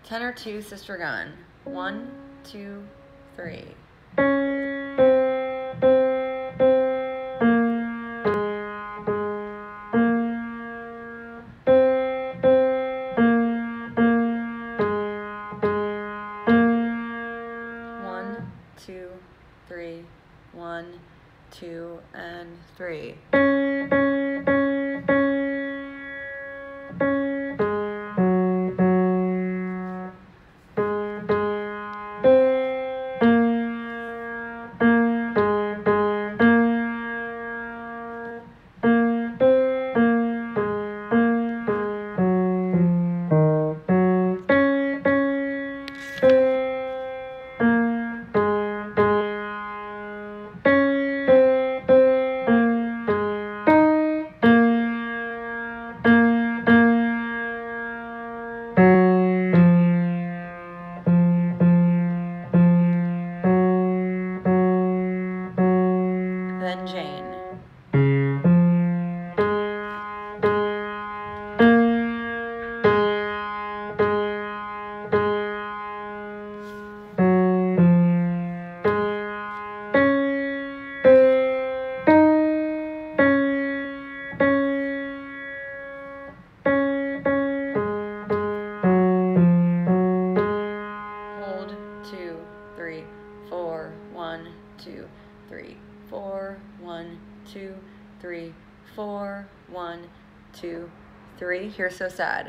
tenor 2, sister gun. 1, 2, 3. One, two, three, 1, 2, and 3. Then Jane. Hold 2, 3, 4, 1, 2, 3, 4, 1, 2, 3, 4, 1, 2, 3. Here's So Sad.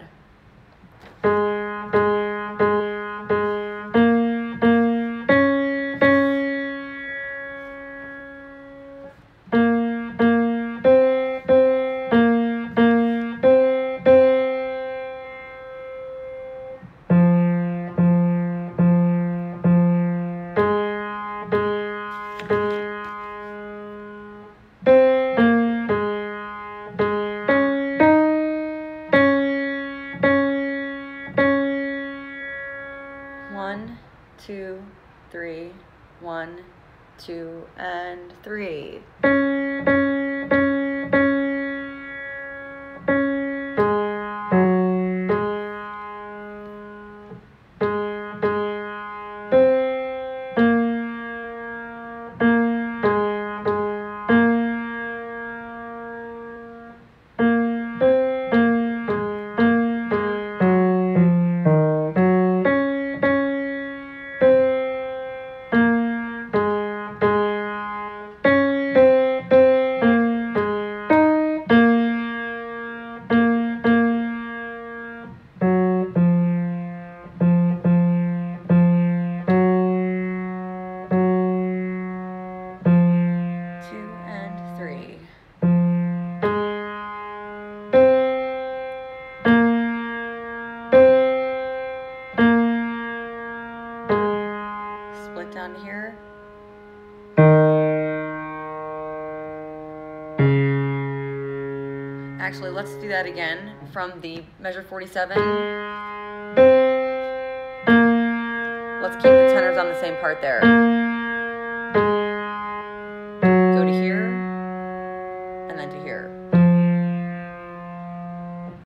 One, 2, 3, 1, 2, and 3. Split down here. Actually, let's do that again from the measure 47. Let's keep the tenors on the same part there.